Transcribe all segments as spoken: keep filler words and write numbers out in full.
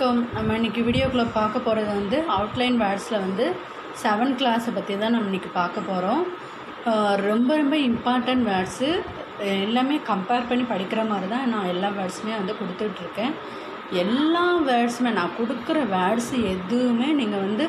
வணக்கம். நம்ம இன்றைக்கி வீடியோக்குள்ளே பார்க்க போகிறது வந்து அவுட்லைன் வேர்ட்ஸில் வந்து செவன்த் கிளாஸை பற்றி தான் நம்ம இன்றைக்கி பார்க்க போகிறோம். ரொம்ப ரொம்ப இம்பார்ட்டன்ட் வேர்ட்ஸு எல்லாமே கம்பேர் பண்ணி படிக்கிற மாதிரி தான் நான் எல்லா வேர்ட்ஸுமே வந்து கொடுத்துட்ருக்கேன். எல்லா வேர்ட்ஸுமே நான் கொடுக்குற வேர்ட்ஸு எதுவுமே நீங்கள் வந்து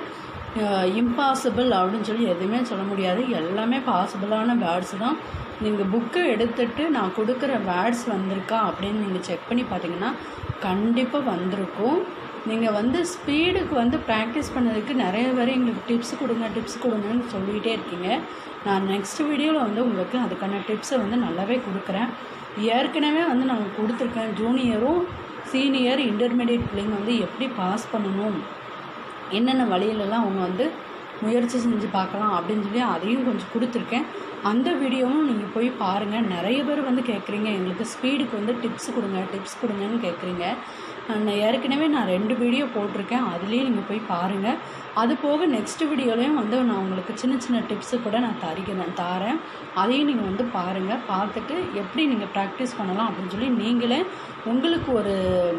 இம்பாசிபிள் அப்படின்னு சொல்லி எதுவுமே சொல்ல முடியாது. எல்லாமே பாசிபிளான வேர்ட்ஸு தான். நீங்கள் புக்கை எடுத்துகிட்டு நான் கொடுக்குற வேர்ட்ஸ் வந்திருக்கா அப்படின்னு நீங்கள் செக் பண்ணி பார்த்தீங்கன்னா கண்டிப்பாக வந்திருக்கும். நீங்கள் வந்து ஸ்பீடுக்கு வந்து ப்ராக்டிஸ் பண்ணதுக்கு நிறைய பேர் எங்களுக்கு டிப்ஸ் கொடுங்க டிப்ஸ் கொடுங்கன்னு சொல்லிகிட்டே இருக்கீங்க. நான் நெக்ஸ்ட் வீடியோவில் வந்து உங்களுக்கு அதுக்கான டிப்ஸை வந்து நல்லாவே கொடுக்குறேன். ஏற்கனவே வந்து நான் கொடுத்துருக்கேன். ஜூனியரும் சீனியர் இன்டர்மீடியட் பிள்ளைங்க வந்து எப்படி பாஸ் பண்ணணும், என்னென்ன வழியிலலாம் அவங்க வந்து முயற்சி செஞ்சு பார்க்கலாம் அப்படின்னு சொல்லி அதையும் கொஞ்சம் கொடுத்துருக்கேன். அந்த வீடியோவும் நீங்கள் போய் பாருங்கள். நிறைய பேர் வந்து கேட்குறீங்க எங்களுக்கு ஸ்பீடுக்கு வந்து டிப்ஸ் கொடுங்க டிப்ஸ் கொடுங்கன்னு கேட்குறீங்க. நான் ஏற்கனவே நான் ரெண்டு வீடியோ போட்டிருக்கேன், அதுலேயும் நீங்கள் போய் பாருங்கள். அது போக நெக்ஸ்ட் வீடியோலையும் வந்து நான் உங்களுக்கு சின்ன சின்ன டிப்ஸு கூட நான் தரிக்கிறேன் தாரேன். அதையும் நீங்கள் வந்து பாருங்கள். பார்த்துட்டு எப்படி நீங்கள் ப்ராக்டிஸ் பண்ணலாம் அப்படின்னு சொல்லி நீங்களே உங்களுக்கு ஒரு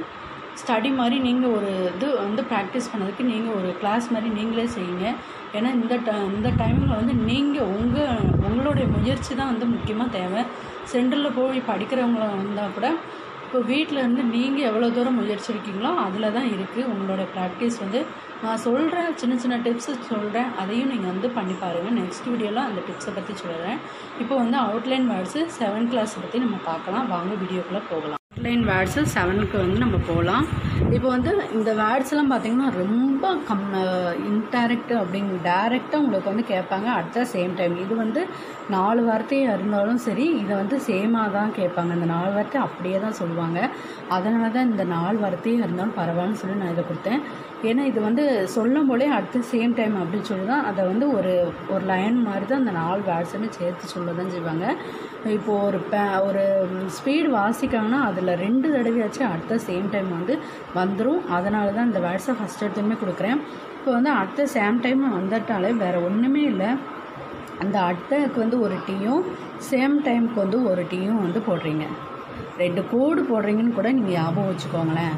ஸ்டடி மாதிரி நீங்கள் ஒரு இது வந்து ப்ராக்டிஸ் பண்ணதுக்கு நீங்கள் ஒரு கிளாஸ் மாதிரி நீங்களே செய்யுங்க. ஏன்னா இந்த ட இந்த டைமில் வந்து நீங்கள் உங்கள் உங்களுடைய முயற்சி தான் வந்து முக்கியமாக தேவை. சென்டரில் போய் படிக்கிறவங்கள வந்தால் கூட இப்போ வீட்டில் இருந்து நீங்கள் எவ்வளோ தூரம் முயற்சி இருக்கீங்களோ அதில் தான் இருக்குது உங்களோட ப்ராக்டிஸ். வந்து நான் சொல்கிறேன், சின்ன சின்ன டிப்ஸு சொல்கிறேன், அதையும் நீங்கள் வந்து பண்ணி பாருங்கள். நெக்ஸ்ட் வீடியோவில் அந்த டிப்ஸை பற்றி சொல்கிறேன். இப்போ வந்து அவுட்லைன் வேர்ட்ஸு செவன்த் கிளாஸை பற்றி நம்ம பார்க்கலாம். வாங்க வீடியோக்குள்ளே போகலாம். அவுட்லைன் வேர்ட்ஸு செவனுக்கு வந்து நம்ம போகலாம். இப்போ வந்து இந்த வேர்ட்ஸ்லாம் பார்த்திங்கன்னா ரொம்ப கம் இன்டைரக்ட் அப்படிங்க டேரெக்டாக உங்களுக்கு வந்து கேட்பாங்க. அட் த சேம் டைம் இது வந்து நாலு வார்த்தையாக இருந்தாலும் சரி, இதை வந்து சேமாக தான் கேட்பாங்க. இந்த நாலு வார்த்தை அப்படியே தான் சொல்லுவாங்க. அதனால தான் இந்த நாலு வார்த்தையாக இருந்தாலும் பரவாயில்லன்னு சொல்லி நான் இதை கொடுத்தேன். ஏன்னா இது வந்து சொல்லும் போலே அட் த சேம் டைம் அப்படின்னு சொல்லி தான் அதை வந்து ஒரு ஒரு லைன் மாதிரி தான் அந்த நாலு வேர்ட்ஸுமே சேர்த்து சொல்ல தான் செய்வாங்க. இப்போது ஒரு பே ஒரு ஸ்பீடு வாசிக்காங்கன்னா அதில் ரெண்டு தடவையாச்சும் அட் த சேம் டைம் வந்து வந்துடும். அதனால தான் இந்த வேர்ட்ஸை ஃபஸ்ட் எடுத்துமே கொடுக்குறேன். இப்போ வந்து அட் த சேம் டைம் வந்துட்டாலே வேறு ஒன்றுமே இல்லை. அந்த அட்டைக்கு வந்து ஒரு டீயும் சேம் டைமுக்கு வந்து ஒரு டீயும் வந்து போடுறீங்க. ரெண்டு கோடு போடுறீங்கன்னு கூட நீங்கள் ஞாபகம் வச்சுக்கோங்களேன்.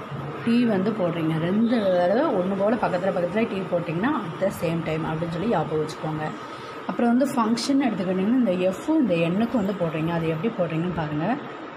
டீ வந்து போடுறீங்க ரெண்டு தடவை ஒன்று போல் பக்கத்தில் பக்கத்தில் டீ போட்டிங்கன்னா அட் த சேம் டைம் அப்படின்னு சொல்லி ஞாபகம் வச்சுக்கோங்க. அப்புறம் வந்து ஃபங்க்ஷன் எடுத்துக்கிட்டிங்கன்னா இந்த எஃப்பும் இந்த எண்ணுக்கும் வந்து போடுறீங்க. அது எப்படி போடுறீங்கன்னு பாருங்கள்.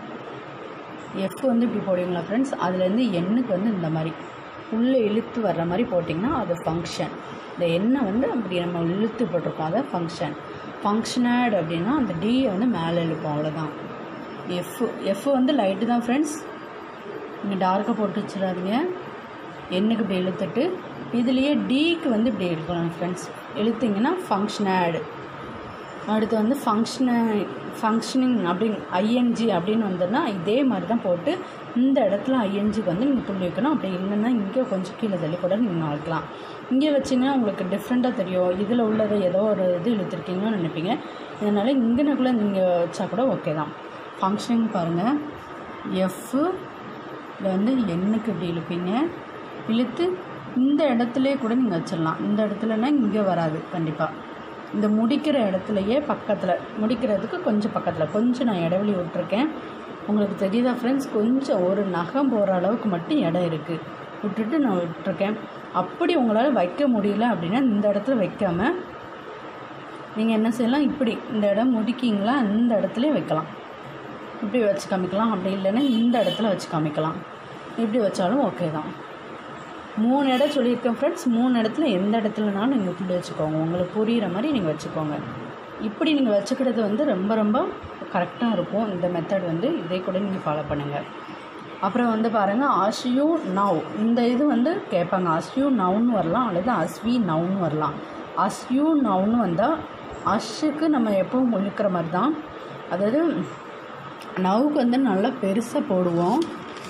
எஃப் வந்து இப்படி போடுவீங்களா ஃப்ரெண்ட்ஸ், அதுலேருந்து எண்ணுக்கு வந்து இந்த மாதிரி உள்ளே இழுத்து வர்ற மாதிரி போட்டிங்கன்னா அது ஃபங்க்ஷன். இந்த எண்ணை வந்து அப்படி நம்ம இழுத்து போட்டிருப்போம், அதை ஃபங்க்ஷன். ஃபங்க்ஷனேட் அப்படின்னா அந்த டியை வந்து மேலே இழுப்போம், அவ்வளோதான். எஃப் எஃப் வந்து லைட்டு தான் ஃப்ரெண்ட்ஸ், நீங்கள் டார்க்காக போட்டு வச்சிடாதீங்க. எண்ணுக்கு இப்படி இழுத்துட்டு இதுலேயே டிக்கு வந்து இப்படி இழுக்கலாம் ஃப்ரெண்ட்ஸ். இழுத்திங்கன்னா ஃபங்க்ஷனேடு. அடுத்து வந்து ஃபங்க்ஷன ஃபங்க்ஷனிங் அப்படின்னு ஐஎன்ஜி அப்படின்னு வந்ததுன்னா இதே மாதிரி தான் போட்டு இந்த இடத்துல ஐஎன்ஜிக்கு வந்து நீங்கள் புள்ளி வைக்கணும். அப்படி இல்லைன்னா இங்கே கொஞ்சம் கீழே தள்ளி கூட நீங்கள் வைக்கலாம். இங்கே வச்சிங்கன்னா உங்களுக்கு டிஃப்ரெண்ட்டாக தெரியும். இதில் உள்ளதை ஏதோ ஒரு இது இழுத்துருக்கீங்கன்னு நினைப்பீங்க. இதனால் இங்கேனக்குள்ளே நீங்கள் வச்சா கூட ஓகே தான். ஃபங்க்ஷனிங் பாருங்கள். எஃப்பு இதில் வந்து எண்ணுக்கு இப்படி இழுப்பீங்க. இழுத்து இந்த இடத்துலையே கூட நீங்கள் வச்சிடலாம். இந்த இடத்துலனா இங்கே வராது கண்டிப்பாக. இந்த முடிக்கிற இடத்துலையே பக்கத்தில் முடிக்கிறதுக்கு கொஞ்சம் பக்கத்தில் கொஞ்சம் நான் இடைவெளி விட்டுருக்கேன். உங்களுக்கு தெரியுதா ஃப்ரெண்ட்ஸ், கொஞ்சம் ஒரு நகம் போகிற அளவுக்கு மட்டும் இடம் இருக்குது, விட்டுட்டு நான் விட்டுருக்கேன். அப்படி உங்களால் வைக்க முடியல அப்படின்னா இந்த இடத்துல வைக்காமல் நீங்கள் என்ன செய்யலாம், இப்படி இந்த இடம் முடிக்கிங்களா இந்த இடத்துலையே வைக்கலாம். இப்படி வச்சு காமிக்கலாம். அப்படி இல்லைன்னா இந்த இடத்துல வச்சு காமிக்கலாம். இப்படி வச்சாலும் ஓகே தான். மூணு இடம் சொல்லியிருக்கேன் ஃப்ரெண்ட்ஸ். மூணு இடத்துல எந்த இடத்துலனாலும் நீங்கள் புள்ளி வச்சுக்கோங்க. உங்களுக்கு புரிகிற மாதிரி நீங்கள் வச்சுக்கோங்க. இப்படி நீங்கள் வச்சுக்கிறது வந்து ரொம்ப ரொம்ப கரெக்டாக இருக்கும். இந்த மெத்தட் வந்து இதை கூட நீங்கள் ஃபாலோ பண்ணுங்கள். அப்புறம் வந்து பாருங்கள், அஸ்யூ நவ் இந்த இது வந்து கேட்பாங்க. அஸ்யூ நவுன்னு வரலாம் அல்லது அஸ்வி நவுன்னு வரலாம். அஸ்யூ நவுன்னு வந்தால் அஷ்ஷுக்கு நம்ம எப்பவும் முழுக்கிற மாதிரி தான். அதாவது நவுக்கு வந்து நல்லா பெருசாக போடுவோம்.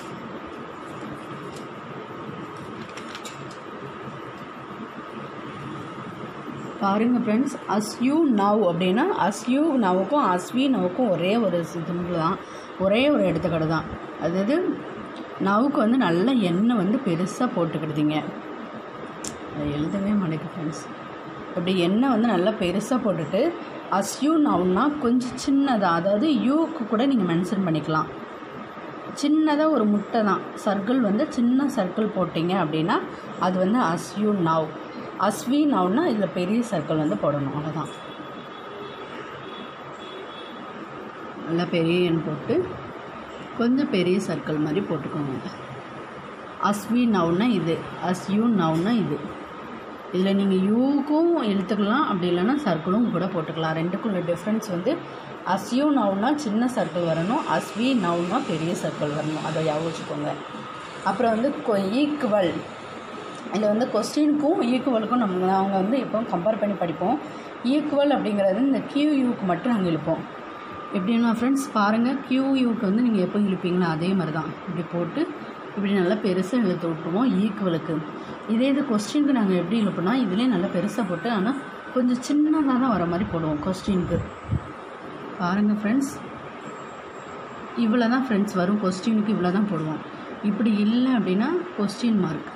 பாருங்கள் ஃப்ரெண்ட்ஸ், அஸ்யூ நவ் அப்படின்னா அஸ்யூ நவுக்கும் அஸ்வி நவுக்கும் ஒரே ஒரு சிம்பிள் தான், ஒரே ஒரு எடுத்துக்காடு தான். அதாவது நவுக்கு வந்து நல்ல எண்ணெய் வந்து பெருசாக போட்டுக்கிடுதீங்க. அதை எழுதவே மாட்டேங்குது ஃப்ரெண்ட்ஸ். அப்படி எண்ணெய் வந்து நல்லா பெருசாக போட்டுட்டு அஸ்யூ நவுன்னா கொஞ்சம் சின்னதாக, அதாவது யூக்கு கூட நீங்கள் மென்ஷன் பண்ணிக்கலாம். சின்னதாக ஒரு முட்டை தான் சர்க்கிள் வந்து சின்ன சர்க்கிள் போட்டிங்க அப்படின்னா அது வந்து as you know. As we நவ்னா இதில் பெரிய சர்க்கிள் வந்து போடணும், அவ்வளோதான். நல்லா பெரிய எண் போட்டு கொஞ்சம் பெரிய சர்க்கிள் மாதிரி போட்டுக்கோங்க. அஸ் வி நவ்னா இது, அஸ் யூ நவ்னா இது. இதில் நீங்கள் யூக்கும் எழுத்துக்கலாம், அப்படி இல்லைன்னா சர்க்கிளும் கூட போட்டுக்கலாம். ரெண்டுக்குள்ள டிஃப்ரென்ஸ் வந்து அஸ் யூ நவ்னா சின்ன சர்க்கிள் வரணும், அஸ் வி நவ்னா பெரிய சர்க்கிள் வரணும், அதை ஞாபகம் வச்சுக்கோங்க. அப்புறம் வந்து ஈக்குவல், இதில் வந்து கொஸ்டினுக்கும் ஈக்குவலுக்கும் நம்ம அவங்க வந்து இப்போ கம்பேர் பண்ணி படிப்போம். ஈக்குவல் அப்படிங்கிறது இந்த கியூயூக்கு மட்டும் நாங்கள் இழுப்போம். எப்படின்னா ஃப்ரெண்ட்ஸ் பாருங்கள், கியூயூக்கு வந்து நீங்கள் எப்போ இழுப்பீங்களோ அதே மாதிரி தான் இப்படி போட்டு இப்படி நல்லா பெருசாக இழுத்து விட்டுருவோம் ஈக்குவலுக்கு. இதே இது கொஸ்டினுக்கு நாங்கள் எப்படி இழுப்போம்னா இதிலே நல்லா பெருசாக போட்டு ஆனால் கொஞ்சம் சின்னதாக தான் வர மாதிரி போடுவோம் கொஸ்டினுக்கு. பாருங்கள் ஃப்ரெண்ட்ஸ், இவ்வளோ தான் ஃப்ரெண்ட்ஸ் வரும் கொஸ்டினுக்கு, இவ்வளோ தான் போடுவோம். இப்படி இல்லை அப்படின்னா கொஸ்டின் மார்க்.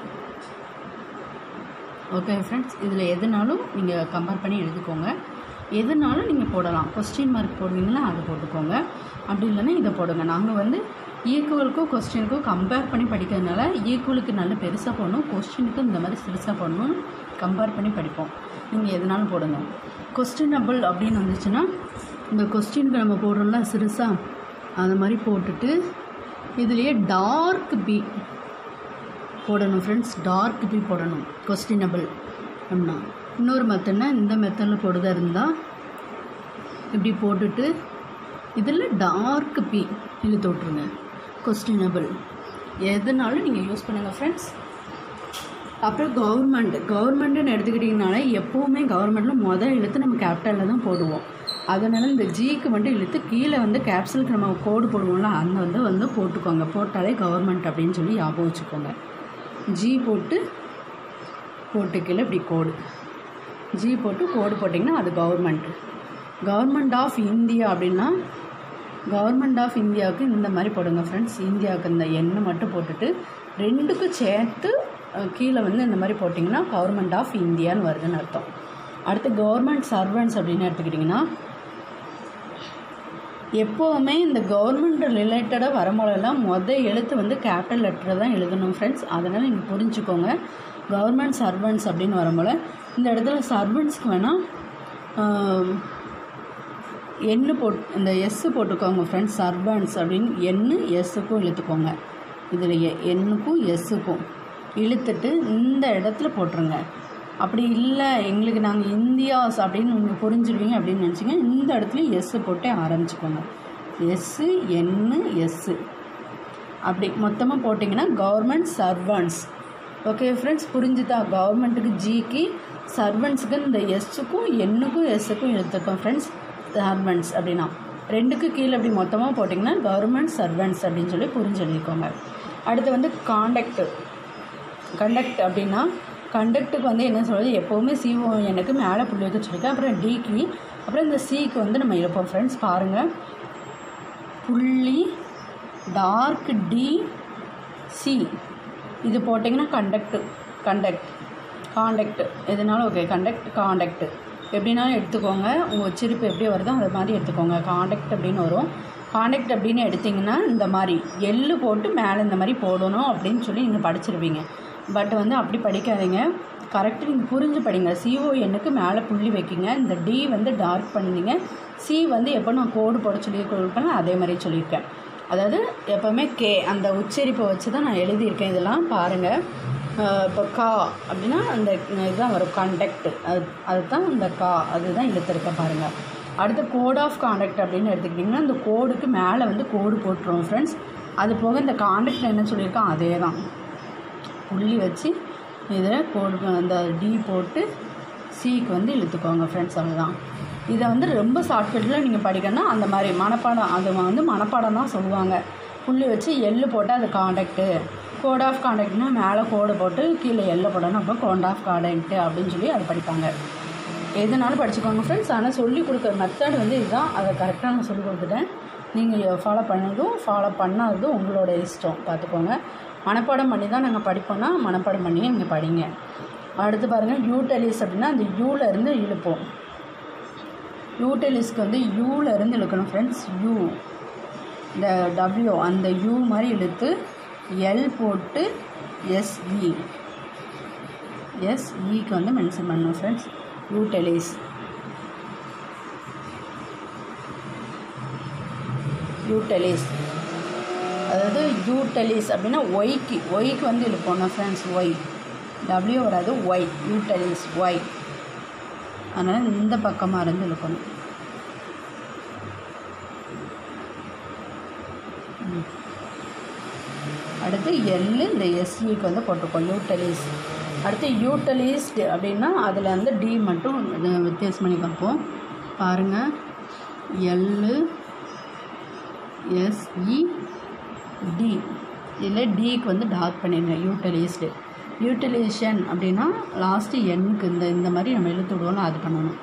ஓகே ஃப்ரெண்ட்ஸ், இதில் எதுனாலும் நீங்கள் கம்பேர் பண்ணி எழுதிக்கோங்க. எதுனாலும் நீங்கள் போடலாம். கொஸ்டின் மார்க் போடுவீங்களா அதை போட்டுக்கோங்க, அப்படி இல்லைன்னா இதை போடுங்க. நாங்கள் வந்து ஈக்குவலுக்கும் கொஸ்டினுக்கும் கம்பேர் பண்ணி படிக்கிறதுனால ஈக்குவலுக்கு நல்ல பெருசாக போடணும், கொஸ்டினுக்கு இந்த மாதிரி சிறுசாக போடணும், கம்பேர் பண்ணி படிப்போம். நீங்கள் எதுனாலும் போடுங்க. கொஸ்டினபிள் அப்படின்னு வந்துச்சுன்னா இந்த கொஸ்டினுக்கு நம்ம போடுறோம்ல சிறுசாக, அந்த மாதிரி போட்டுட்டு இதுலேயே டார்க் பி போடணும் ஃப்ரெண்ட்ஸ். டார்க் பி போடணும் கொஸ்டினபிள் அப்படின்னா. இன்னொரு மெத்தட்னா இந்த மெத்தடில் போடுறதா இருந்தால் இப்படி போட்டுட்டு இதில் டார்க் பி இழுத்து விட்ருங்க. கொஸ்டினபிள் எதுனாலும் நீங்கள் யூஸ் பண்ணுங்கள் ஃப்ரெண்ட்ஸ். அப்புறம் கவர்மெண்ட், கவர்மெண்ட்டுன்னு எடுத்துக்கிட்டிங்கனாலே எப்போவுமே கவர்மெண்ட்டில் மொதல் இழுத்து நம்ம கேபிட்டலில் தான் போடுவோம். அதனால் இந்த ஜிக்கு மட்டும் இழுத்து கீழே வந்து கேப்சலுக்கு நம்ம கோடு போடுவோம்ல அந்த வந்து வந்து போட்டுக்கோங்க. போட்டாலே கவர்மெண்ட் அப்படின்னு சொல்லி ஞாபகம் வச்சுக்கோங்க. ஜி போட்டு போட்டு கீழே இப்படி கோடு ஜி போட்டு கோடு போட்டிங்கன்னா அது கவர்மெண்ட். கவர்மெண்ட் ஆஃப் இந்தியா அப்படின்னா கவர்மெண்ட் ஆஃப் இந்தியாவுக்கு இந்த மாதிரி போடுங்க ஃப்ரெண்ட்ஸ். இந்தியாவுக்கு இந்த எண்ணை மட்டும் போட்டுட்டு ரெண்டுக்கும் சேர்த்து கீழே வந்து இந்த மாதிரி போட்டிங்கன்னா கவர்மெண்ட் ஆஃப் இந்தியான்னு வருதுன்னு அர்த்தம். அடுத்து கவர்மெண்ட் சர்வன்ட்ஸ் அப்படின்னு எடுத்துக்கிட்டிங்கன்னா எப்போவுமே இந்த கவர்மெண்ட் ரிலேட்டடாக வரும்போதெல்லாம் மொதல் எழுத்து வந்து கேபிட்டல் லெட்டரை தான் எழுதணும் ஃப்ரெண்ட்ஸ். அதனால் நீங்கள் புரிஞ்சுக்கோங்க. கவர்மெண்ட் சர்வன்ட்ஸ் அப்படின்னு வரும்போது இந்த இடத்துல சர்வன்ட்ஸ்க்கு வேணால் எண்ணு போட் இந்த எஸ்ஸு போட்டுக்கோங்க ஃப்ரெண்ட்ஸ். சர்வன்ட்ஸ் அப்படின்னு எண்ணு எஸ்ஸுக்கும் இழுத்துக்கோங்க. இதில் எண்ணுக்கும் எஸ்ஸுக்கும் இழுத்துட்டு இந்த இடத்துல போட்டுருங்க. அப்படி இல்லை எங்களுக்கு நாங்கள் இந்தியாஸ் அப்படின்னு நீங்கள் புரிஞ்சுருவீங்க அப்படின்னு நினச்சிங்க, இந்த இடத்துல எஸ்ஸு போட்டே ஆரம்பிச்சுக்கோங்க. எஸ்ஸு எண்ணு எஸ்ஸு அப்படி மொத்தமாக போட்டிங்கன்னா கவர்மெண்ட் சர்வன்ட்ஸ். ஓகே ஃப்ரெண்ட்ஸ், புரிஞ்சுதா? கவர்மெண்ட்டுக்கு ஜிக்கு, சர்வன்ட்ஸுக்கு இந்த எஸ்ஸுக்கும் எண்ணுக்கும் எஸ்ஸுக்கும் எடுத்துக்கோம் ஃப்ரெண்ட்ஸ். சர்வன்ட்ஸ் அப்படின்னா ரெண்டுக்கு கீழே அப்படி மொத்தமாக போட்டிங்கன்னா கவர்மெண்ட் சர்வன்ட்ஸ் அப்படின்னு சொல்லி புரிஞ்சு எழுதிக்கோங்க. அடுத்து வந்து காண்டக்ட். கண்டக்ட் அப்படின்னா கண்டக்ட்டுக்கு வந்து என்ன சொல்கிறது, எப்போவுமே சிஓ எனக்கு மேலே புள்ளி வைக்க சொல்லியிருக்கேன். அப்புறம் டிக்கு அப்புறம் இந்த சிக்கு வந்து நம்ம எழுப்போம் ஃப்ரெண்ட்ஸ். பாருங்கள், புள்ளி டார்க் டி சி இது போட்டிங்கன்னா கண்டக்ட். கண்டக்ட் காண்டக்ட் எதுனாலும் ஓகே. கண்டக்ட் காண்டக்ட் எப்படின்னாலும் எடுத்துக்கோங்க. உங்கள் உச்சரிப்பு எப்படி வருதோ அது மாதிரி எடுத்துக்கோங்க. காண்டக்ட் அப்படின்னு வரும். காண்டக்ட் அப்படின்னு எடுத்திங்கன்னா இந்த மாதிரி எள்ளு போட்டு மேலே இந்த மாதிரி போடணும் அப்படின்னு சொல்லி நீங்கள் படிச்சிருவீங்க. பட் வந்து அப்படி படிக்காதீங்க, கரெக்டாக நீங்கள் புரிஞ்சு படிங்க. சிஓ எண்ணுக்கு மேலே புள்ளி வைக்கிங்க. இந்த டி வந்து டார்க் பண்ணிங்க. சி வந்து எப்போ நான் கோடு போட சொல்லி கொடுப்பேன் அதே மாதிரி சொல்லியிருக்கேன். அதாவது எப்போவுமே கே அந்த உச்சரிப்பை வச்சு தான் நான் எழுதியிருக்கேன். இதெல்லாம் பாருங்கள். இப்போ கா அப்படின்னா அந்த இதுதான் வரும் காண்டக்ட். அது அதுதான் இந்த கா அதுதான் இழுத்துருக்கேன் பாருங்கள். அடுத்து கோட் ஆஃப் காண்டக்ட் அப்படின்னு எடுத்துக்கிட்டிங்கன்னா இந்த கோடுக்கு மேலே வந்து கோடு போட்டுருவோம் ஃப்ரெண்ட்ஸ். அது போக இந்த காண்டக்ட் என்ன சொல்லியிருக்கோம் அதே தான் புள்ளி வச்சு இதில் கோடு அந்த டி போட்டு சிக்கு வந்து இழுத்துக்கோங்க ஃப்ரெண்ட்ஸ். அவ்வளோதான். இதை வந்து ரொம்ப ஷார்ட்கட்டில் நீங்கள் படிக்கணும்னா அந்த மாதிரி மனப்பாடம், அது வந்து மனப்பாடம் தான் சொல்லுவாங்க. புள்ளி வச்சு எள்ளு போட்டால் அது காண்டக்ட்டு. கோட் ஆஃப் காண்டக்ட்னால் மேலே கோடு போட்டு கீழே எள்ளு போடணும், அப்போ கோட் ஆஃப் காண்டக்ட்டு அப்படின்னு சொல்லி அதை படிப்பாங்க. எதுனாலும் படிச்சுக்கோங்க ஃப்ரெண்ட்ஸ். ஆனால் சொல்லிக் கொடுக்குற மெத்தட் வந்து இதுதான். அதை கரெக்டாக நான் சொல்லிக் கொடுத்துட்டேன். நீங்கள் ஃபாலோ பண்ணதும் ஃபாலோ பண்ணாததும் உங்களோட இஷ்டம், பார்த்துக்கோங்க. மனப்பாடம் பண்ணி தான் நாங்கள் படிப்போம்னா மனப்பாடம் பண்ணியே நீங்கள் படிங்க. அடுத்து பாருங்கள், யூட்டலிஸ் அப்படின்னா அந்த யூவில் இருந்து இழுப்போம். யூட்டலிஸ்க்கு வந்து யூவில் இருந்து இழுக்கணும் ஃப்ரெண்ட்ஸ். யூ இந்த W அந்த U மாதிரி இழுத்து எல் போட்டு எஸ்இ எஸ்இக்கு வந்து மென்ஷன் பண்ணணும் ஃப்ரெண்ட்ஸ். யூட்டிலைஸ் யூட்டிலைஸ் அதாவது யூட்டிலைஸ் அப்படின்னா ஒய்க்கு ஒய்க்கு வந்து இழுப்போம் ஃப்ரெண்ட்ஸ். ஒய் டபிள்யூ வராது, ஒய் யூட்டிலைஸ் ஒய். அதனால் இந்த பக்கமாக இருந்து இழுக்கணும். அடுத்து எல் இந்த எஸ்இக்கு வந்து போட்டிருக்கோம் யூட்டிலைஸ். அடுத்து யூட்டிலைஸ்டு அப்படின்னா அதில் வந்து டி மட்டும் வித்தியாசம் பண்ணி பார்ப்போம் பாருங்கள். எல்லு எஸ்இ டி இதில் டிக்கு வந்து டார்க் பண்ணிடுங்க யூட்டிலைஸ்டு. யூட்டிலைசேஷன் அப்படின்னா லாஸ்ட்டு எண்ணுக்கு இந்த இந்த மாதிரி நம்ம இழுத்து விடுவோம்ல அது பண்ணணும்.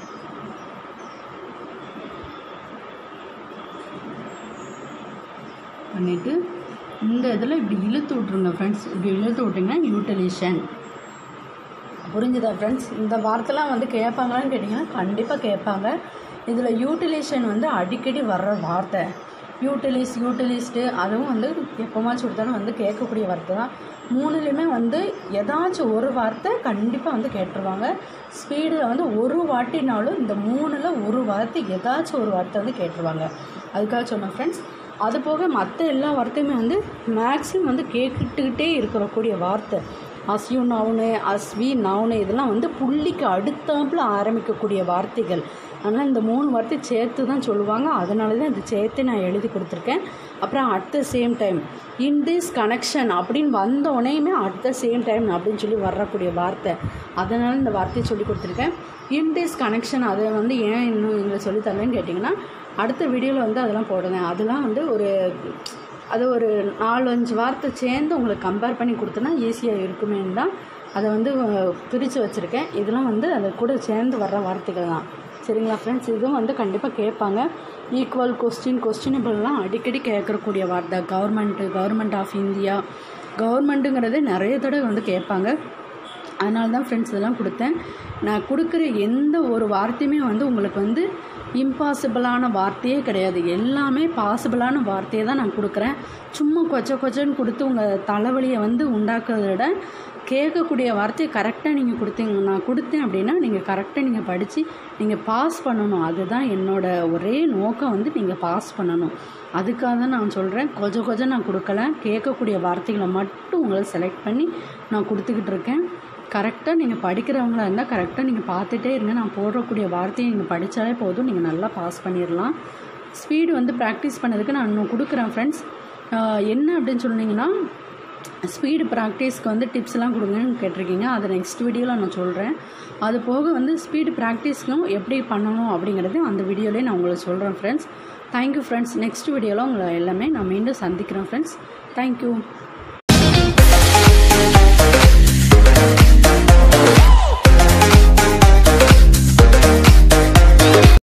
பண்ணிவிட்டு இந்த இதில் இப்படி இழுத்து விட்ருங்க ஃப்ரெண்ட்ஸ். இப்படி இழுத்து விட்டிங்கன்னா யூட்டிலைசேஷன். புரிஞ்சுதா ஃப்ரெண்ட்ஸ்? இந்த வார்த்தைலாம் வந்து கேட்பாங்களான்னு கேட்டிங்கன்னா கண்டிப்பாக கேட்பாங்க. இதில் யூட்டிலைசேஷன் வந்து அடிக்கடி வர்ற வார்த்தை. யூட்டிலைஸ் யூட்டிலைஸ்டு அதுவும் வந்து எப்போமாச்சும் கொடுத்தாலும் வந்து கேட்கக்கூடிய வார்த்தை தான். மூணுலேயுமே வந்து ஏதாச்சும் ஒரு வார்த்தை கண்டிப்பாக வந்து கேட்டுருவாங்க. ஸ்பீடில் வந்து ஒரு வாட்டினாலும் இந்த மூணில் ஒரு வார்த்தை ஏதாச்சும் ஒரு வார்த்தை வந்து கேட்டுருவாங்க. அதுக்காக சொன்னேன் ஃப்ரெண்ட்ஸ். அது போக மற்ற எல்லா வார்த்தையுமே வந்து மேக்ஸிமம் வந்து கேட்டுக்கிட்டே இருக்கிறக்கூடிய வார்த்தை. அஸ் யூ நவுனு, அஸ் வி நவுனு இதெல்லாம் வந்து புள்ளிக்கு அடுத்தாப்பில் ஆரம்பிக்கக்கூடிய வார்த்தைகள். ஆனால் இந்த மூணு வார்த்தை சேர்த்து தான் சொல்லுவாங்க. அதனால தான் இந்த சேர்த்து நான் எழுதி கொடுத்துருக்கேன். அப்புறம் at the same time, in this connection அப்படின்னு வந்த உடனேயுமே அட் த சேம் டைம் அப்படின்னு சொல்லி வரக்கூடிய வார்த்தை. அதனால் இந்த வார்த்தையை சொல்லி கொடுத்துருக்கேன். இன் திஸ் கனெக்ஷன் அதை வந்து ஏன் இன்னும் எங்களை சொல்லித்தரலன்னு கேட்டிங்கன்னா அடுத்த வீடியோவில் வந்து அதெல்லாம் போடுவேன். அதெல்லாம் வந்து ஒரு அது ஒரு நாலு அஞ்சு வார்த்தை சேர்ந்து உங்களுக்கு கம்பேர் பண்ணி கொடுத்தோன்னா ஈஸியாக இருக்குமேன்னு தான் அதை வந்து பிரித்து வச்சுருக்கேன். இதெல்லாம் வந்து அதை கூட சேர்ந்து வர்ற வார்த்தைகள் தான். சரிங்களா ஃப்ரெண்ட்ஸ்? இதுவும் வந்து கண்டிப்பாக கேட்பாங்க. ஈக்குவல், கொஸ்டின், கொஸ்டினபிள்லாம் அடிக்கடி கேட்கக்கூடிய வார்த்தை. கவர்மெண்ட்டு, கவர்மெண்ட் ஆஃப் இந்தியா, கவர்மெண்ட்டுங்கிறது நிறைய தடவை வந்து கேட்பாங்க. அதனால தான் ஃப்ரெண்ட்ஸ் இதெல்லாம் கொடுத்தேன். நான் கொடுக்குற எந்த ஒரு வார்த்தையுமே வந்து உங்களுக்கு வந்து இம்பாசிபிளான வார்த்தையே கிடையாது. எல்லாமே பாசிபிளான வார்த்தையை தான் நான் கொடுக்குறேன். சும்மா கொச்ச கொச்சன்னு கொடுத்து உங்கள் தலைவலியை வந்து உண்டாக்குறத விட கேட்கக்கூடிய வார்த்தையை கரெக்டாக நீங்கள் கொடுத்தீங்க நான் கொடுத்தேன் அப்படின்னா நீங்கள் கரெக்டாக நீங்கள் படித்து நீங்கள் பாஸ் பண்ணணும். அதுதான் என்னோடய ஒரே நோக்கம் வந்து நீங்கள் பாஸ் பண்ணணும். அதுக்காக தான் நான் சொல்கிறேன். கொஜ கொஜ நான் கொடுக்கல. கேட்கக்கூடிய வார்த்தைகளை மட்டும் உங்களை செலக்ட் பண்ணி நான் கொடுத்துக்கிட்டு இருக்கேன். கரெக்டாக நீங்கள் படிக்கிறவங்களா இருந்தால் கரெக்டாக நீங்கள் பார்த்துட்டே இருங்க. நான் போடக்கூடிய வார்த்தையை நீங்கள் படித்தாலே போதும், நீங்கள் நல்லா பாஸ் பண்ணிடலாம். ஸ்பீடு வந்து ப்ராக்டிஸ் பண்ணதுக்கு நான் இன்னும் கொடுக்குறேன் ஃப்ரெண்ட்ஸ். என்ன அப்படின்னு சொன்னீங்கன்னா ஸ்பீடு ப்ராக்டிஸ்க்கு வந்து டிப்ஸ்லாம் கொடுங்கன்னு கேட்டிருக்கீங்க. அதை நெக்ஸ்ட் வீடியோவில் நான் சொல்கிறேன். அது போக வந்து ஸ்பீடு ப்ராக்டிஸ்க்கும் எப்படி பண்ணணும் அப்படிங்கிறது அந்த வீடியோலேயே நான் உங்களுக்கு சொல்கிறேன் ஃப்ரெண்ட்ஸ். Thank you friends. நெக்ஸ்ட் வீடியோவில் உங்களை எல்லாமே நான் மீண்டும் சந்திக்கிறேன் ஃப்ரெண்ட்ஸ். தேங்க்யூ.